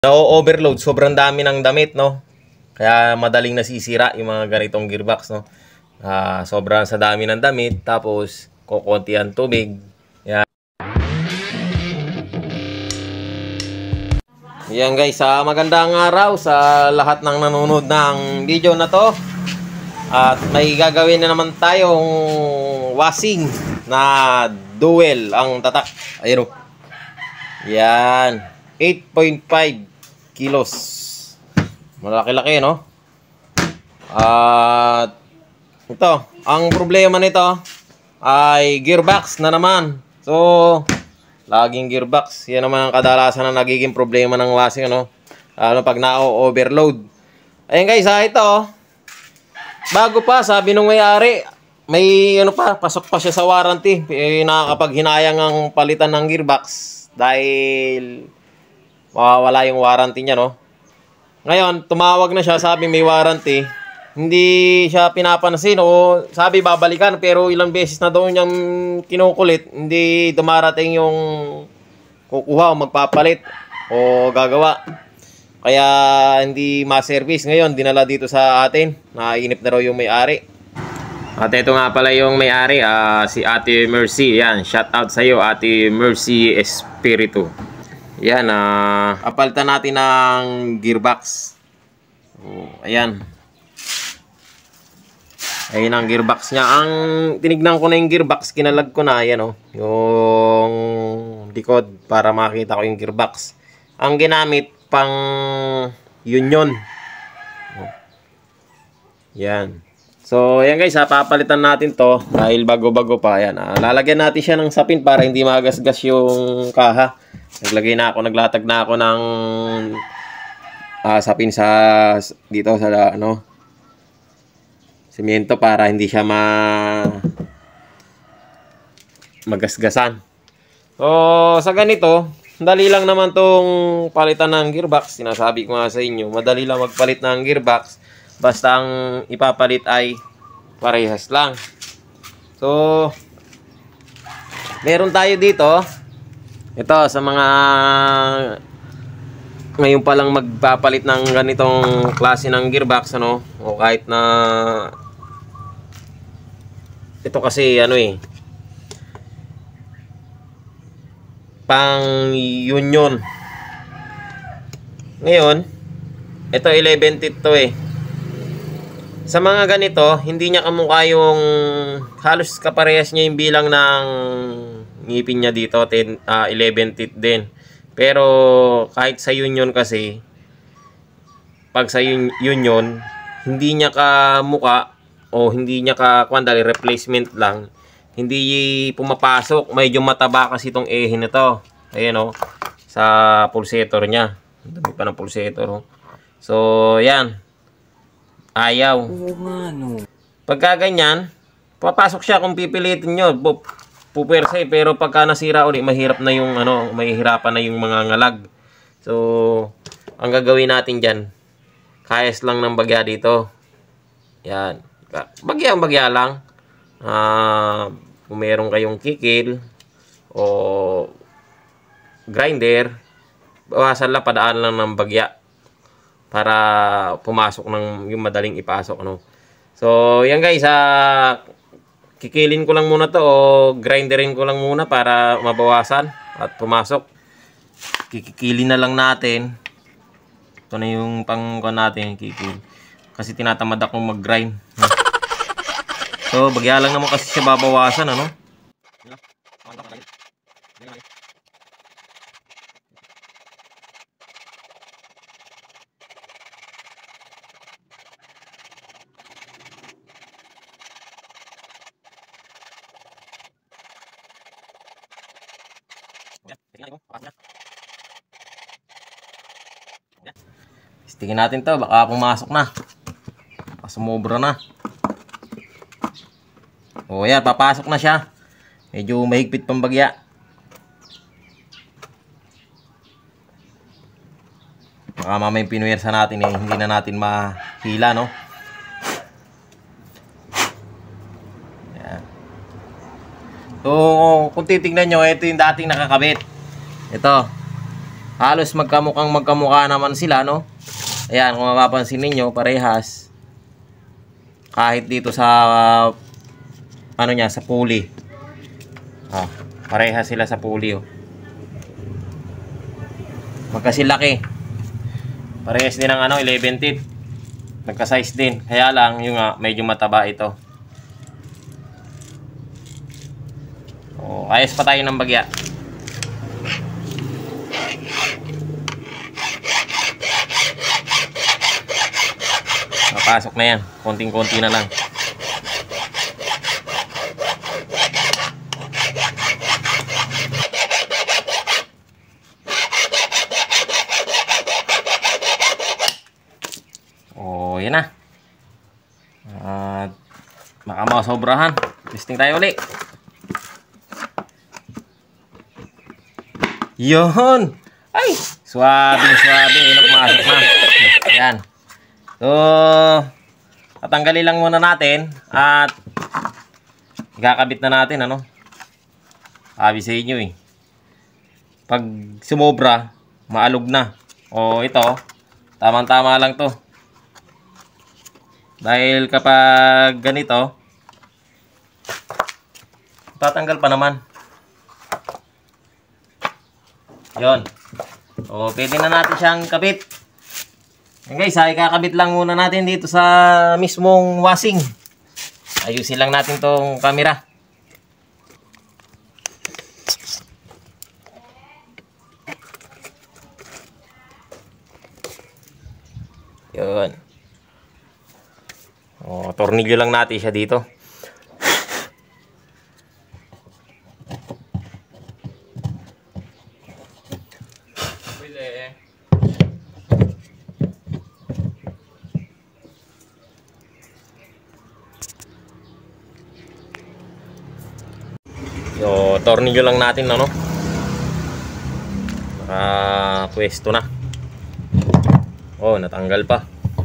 Na-overload, sobrang dami ng damit, no? Kaya madaling nasisira yung mga ganitong gearbox, no? Sobrang sa dami ng damit, tapos kukunti ang tubig. Yan. Yan guys, magandang araw sa lahat ng nanonood ng video na to. At may gagawin na naman tayong washing na dual ang tatak. Ayun. Yan. 8.5 kilos. Malaki-laki, no? At ito, ang problema nito ay gearbox na naman. So, laging gearbox. Yan naman ang kadalasan na nagiging problema ng washing, ano? Pag na-overload. Ayun guys, ito. Bago pa, sabi nung may-ari, may pasok pa siya sa warranty. Nakakapaghinayang ang palitan ng gearbox dahil mawawala yung warranty niya, no? Ngayon, tumawag na siya, sabi may warranty. Hindi siya pinapansin o sabi babalikan, pero ilang beses na daw niyang kinukulit, hindi dumarating yung kukuha o magpapalit o gagawa. Kaya hindi ma-service. Ngayon, dinala dito sa atin. Naiinip na raw yung may-ari. At ito nga pala yung may-ari, si Ate Mercy. Yan, shout out sa iyo, Ate Mercy Espiritu. Yan, apalitan natin ng gearbox. Ayan. Ayan ang gearbox niya. Ang tinignan ko na yung gearbox, kinalag ko na. Ayan, yung likod para makita ko yung gearbox. Ang ginamit pang union. Yan. So, ayan guys, papalitan natin to dahil bago-bago pa. Ayan, lalagyan natin siya ng sapin para hindi magasgas yung kaha. Naglatag na ako ng sapin sa dito sa semento para hindi siya magasgasan. So, sa ganito, dali lang naman tong palitan ng gearbox. Sinasabi ko nga sa inyo, madali lang magpalit ng gearbox. Basta ang ipapalit ay parehas lang. So, meron tayo dito. Ito, sa mga ngayon pa lang magpapalit ng ganitong klase ng gearbox, ano? O kahit na ito kasi, pang union. Ngayon, ito 11 teeth to Sa mga ganito, hindi niya kamukha yung halos kaparehas niya yung bilang ng ngipin niya dito, 11 teeth din. Pero kahit sa union kasi, pag sa union, hindi niya kamukha o hindi niya dahil replacement lang. Hindi pumapasok, medyo mataba kasi itong ehe na to. Ayan sa pulsator niya. Ang dami pa ng pulsator. So, yan. Ayaw. Pagka ganyan, papasok siya kung pipilitin nyo. Pupersa pero pagka nasira ulit, mahirap na yung mahihirapan na yung mga ngalag. So, ang gagawin natin dyan, kayas lang ng bagya dito. Yan. Bagya lang. Kung meron kayong kikil o grinder, bawasan lang, padaan lang ng bagya para pumasok yung madaling ipasok, So, yan guys, kikilin ko lang muna to o grinderin ko lang muna para mabawasan at pumasok. Kikilin na lang natin. Ito na yung pangkuan natin, kikil. Kasi tinatamad akong mag-grind. So, bagya lang naman kasi siya babawasan, Tingnan natin to, baka pumasok na. Sumobra na. O yan, papasok na siya. Medyo mahigpit pang bagya. Baka mamaya pinuwersa natin hindi na natin mahila, Yan. So, kung titignan nyo, ito yung dating nakakabit. Ito. halos magkamukha naman sila, no? Ayan, kung mapapansin ninyo, parehas. Kahit dito sa ano niya, sa pulley. Oh, parehas sila sa pulley, oh. Magkasilaki. Parehas din ng ano, 11 teeth. Nagka-size din. Kaya lang, yung medyo mataba ito. Oh, ayos pa tayo ng bagya. Papasok na yan. Konting-konti na lang. Oh, yan na. At baka masobrahan. Testing tayo ulit. Yun. Ay, swabe. Inok masok na. Ayan. So, tatanggalin lang muna natin at ikakabit na natin, ano? Sabi sa inyo eh. Pag sumobra, maalog na. O ito, tamang-tama lang to. Dahil kapag ganito, tatanggal pa naman. Yon. O, pwede na natin siyang kabit. Yan guys, ikakabit lang muna natin dito sa mismong washing. Ayusin lang natin tong camera. Yun. O, tornilyo lang natin siya dito. So, tornilyo lang natin, ano? Pwesto na. Oh, natanggal pa.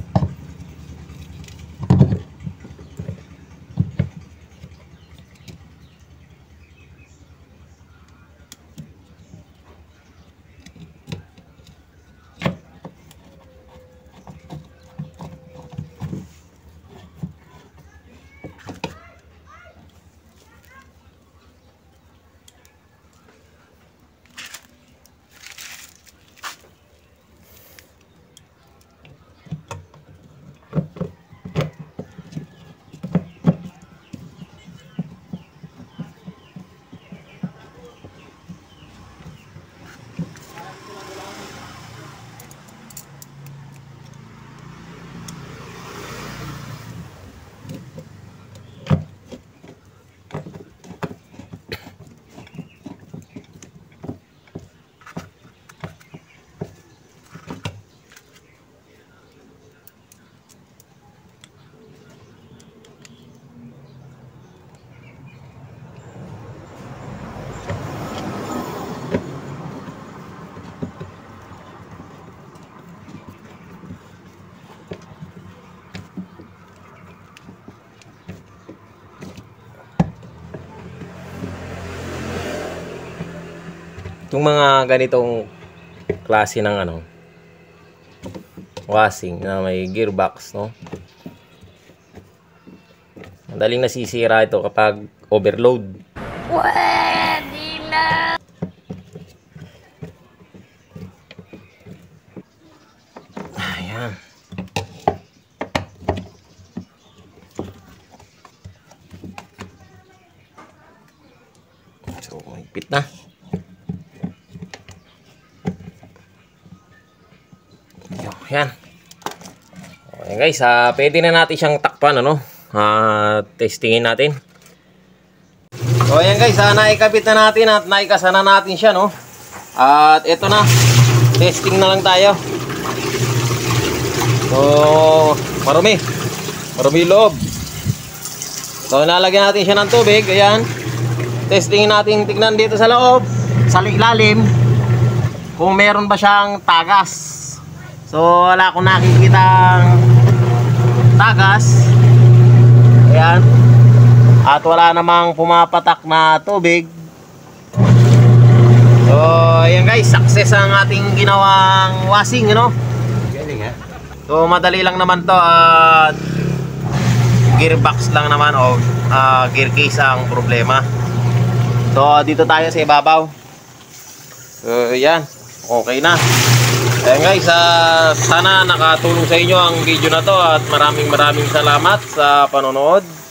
Itong mga ganitong klase ng ano, washing na may gearbox, no? Madaling nasisira ito kapag overload. Pwede na. Ayan. So, higpit na. Yan. Okay guys, pwede na natin siyang takpan, ano? Testingin natin. So ayan guys, naikabit na natin at naikasa na natin siya, no? At ito na. Testing na lang tayo. So, marumi loob. So, nalagyan natin siya ng tubig. Ayan. Testingin natin, tignan dito sa loob, sa ilalim, kung meron ba siyang tagas. So, wala akong nakikitang tagas. Ayan. At wala namang pumapatak na tubig. So, ayan guys, success ang ating ginawang washing, ano? Galing ha. So madali lang naman to at gearbox lang naman o gear case ang problema. So dito tayo sa ibabaw. So ayan, okay na. Ayan guys, sana nakatulong sa inyo ang video na to at maraming salamat sa panonood.